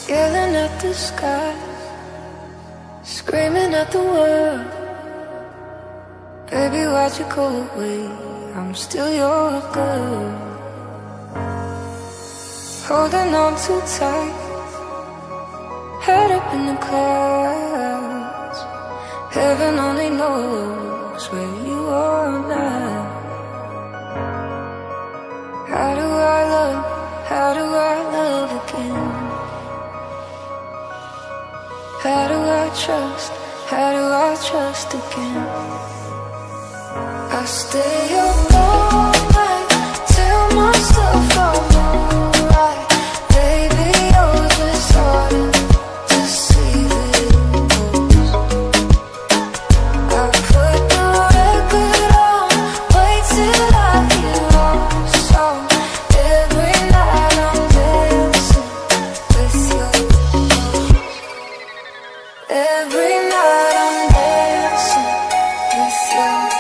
Yelling at the sky, screaming at the world. Baby, why'd you go away? I'm still your girl. Holding on too tight, head up in the clouds. Heaven only knows where you are now. How do I love again? How do I trust again? I stay up all night, tell myself I'm alright. Baby, you're just harder to see than most. I put the record on, wait till I hear our song. Every night I'm dancing with your ghost. Every night I'm dancing with your ghost.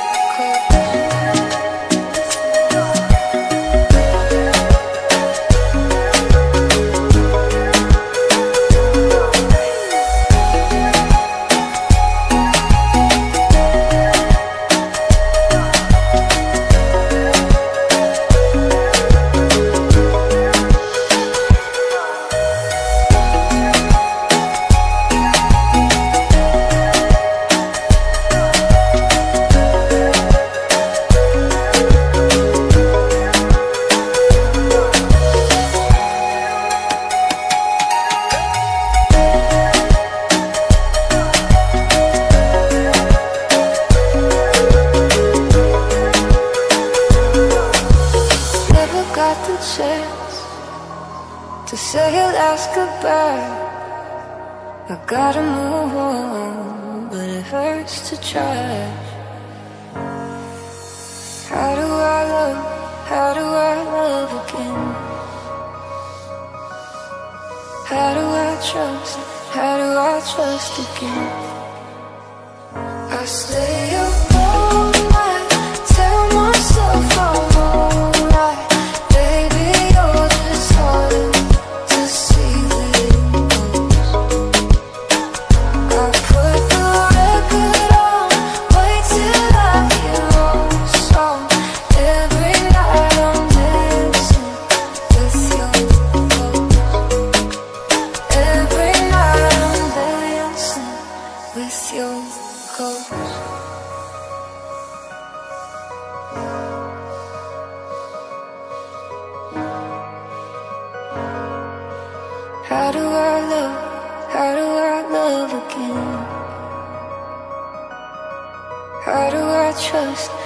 To say your last goodbye, I gotta move on, but it hurts to try. How do I love again? How do I trust again? I stay up all night, tell myself I'm alright. Baby, you're just harder to see than most. I put the record on, wait till I hear our song. Every night I'm dancing with your ghost. Every night I'm dancing with your ghost. How do I love again? How do I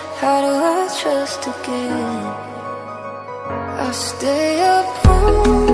trust again? I stay up all